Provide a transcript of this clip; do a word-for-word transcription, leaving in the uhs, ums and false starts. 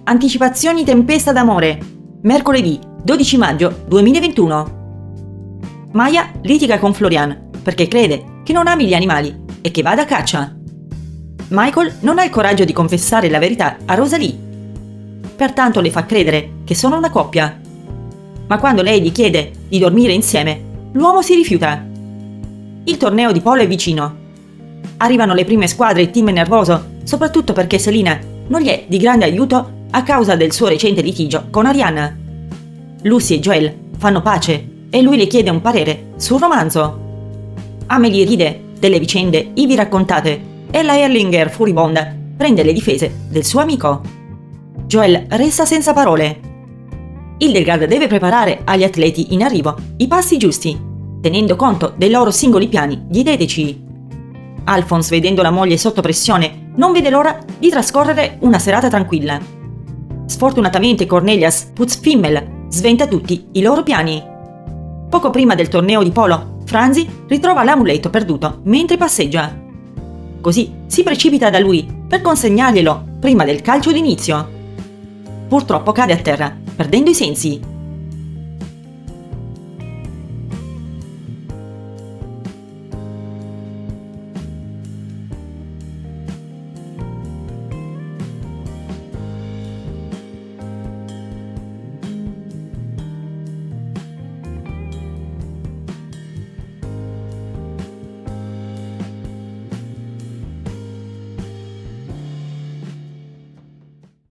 Anticipazioni Tempesta d'amore. Mercoledì dodici maggio duemilaventuno. Maya litiga con Florian perché crede che non ami gli animali e che vada a caccia. Michael non ha il coraggio di confessare la verità a Rosalie. Pertanto le fa credere che sono una coppia. Ma quando lei gli chiede di dormire insieme, l'uomo si rifiuta. Il torneo di polo è vicino. Arrivano le prime squadre e team nervoso, soprattutto perché Selina non gli è di grande aiuto a causa del suo recente litigio con Arianna. Lucy e Joel fanno pace e lui le chiede un parere sul romanzo. Amelie ride delle vicende ivi raccontate e la Erlinger furibonda prende le difese del suo amico. Joel resta senza parole. Hildegard deve preparare agli atleti in arrivo i passi giusti, tenendo conto dei loro singoli piani dietetici. Alphonse, vedendo la moglie sotto pressione, non vede l'ora di trascorrere una serata tranquilla. Sfortunatamente Cornelius Putzfimmel sventa tutti i loro piani. Poco prima del torneo di polo, Franzi ritrova l'amuleto perduto mentre passeggia. Così si precipita da lui per consegnarglielo prima del calcio d'inizio. Purtroppo cade a terra, perdendo i sensi.